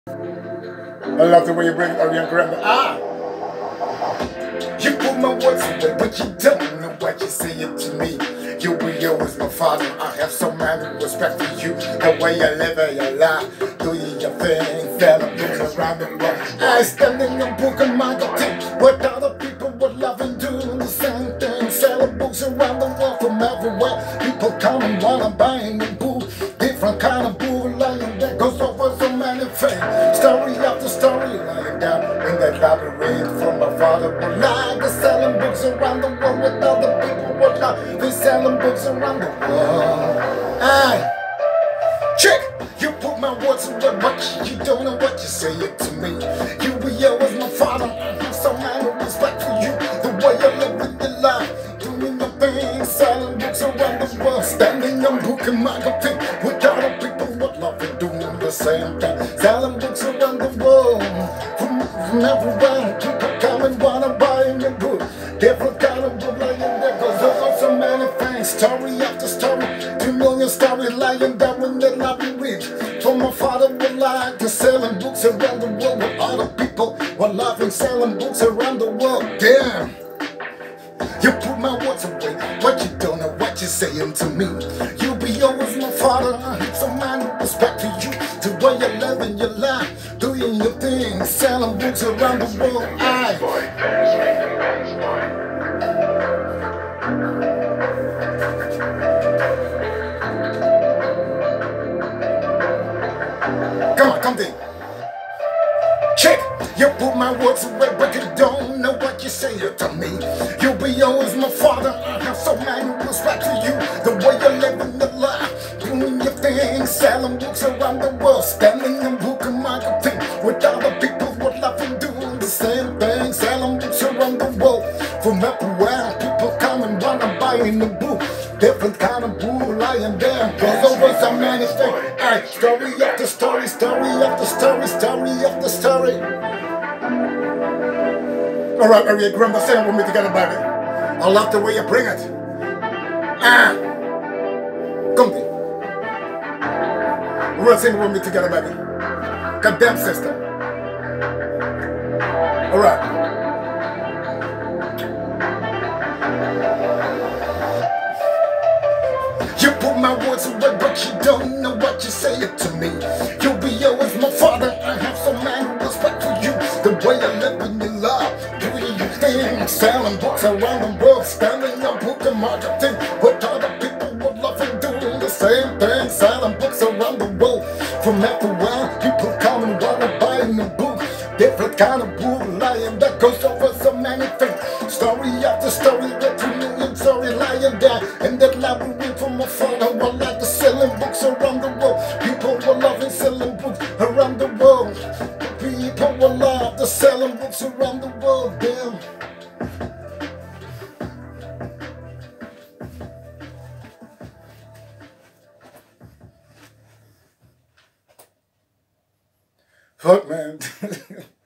I love the way you bring Orion Grammar. You put my words away, but you don't know what you say it to me. You will always my father. I have so much respect for you. The way you live and you lie, doing your thing, selling books around the world. I stand in your book and marketing what other people would love and doing the same thing, selling books around the world from everywhere. People come and wanna buy a book, different kind of book, lying that goes over so many things. Story after story, lying down in that labyrinth from my father would lie. They're selling books around the world with other people would lie. They're selling books around the world. Aye. Check! You put my words away, but you don't know what you say it to me. You be always my father. I have so much respect for you. The way you live with your life, doing the things, selling books around the world, standing and booking marketing with other people would love and doing the same thing, selling books around the world from everywhere. People come and wanna buy your book, different kind of book lying there goes over so many things, story after story, 2 million stories lying down in that labyrinth. For my father would like to selling books around the world with other people while laughing, selling books around the world. Damn. You put my words away, but you don't know what you're saying to me. You be always my father, I have so much respect for you. The way you're living your life, doing your thing, selling books around the world. Come in. Check! You put my words away, but you don't know what you say to me. You be always my father, I have so much respect for you. The way you're living your life, doing your thing, selling books around the world, standing and booking marketing with other people would love and doing the same thing, selling books around the world. From everywhere, people come and wanna buy in the book, different kind of book lying there, goes over so many things. Ay, story after story, story after story, story after story. Alright, Maria, Grandma, say it with me together, baby. I love the way you bring it. Come on. We're sing with me together, baby. Goddamn sister. Alright. You put my words away, but you don't know what you say it to me. You be always my father, I have so much respect for you. The way you live in your life, doing your thing, selling books around the world, standing up booking marketing with other people would love and doing the same thing, selling books around the world. From everywhere, people come and wanna buy a book, different kind of book lying that goes over so many things. Story after story, with 2 million story lying there in that labyrinth from my phone. I would like to selling books around the world. People were loving selling books around the world. People were love the selling books around the world. Damn. Fuck, man.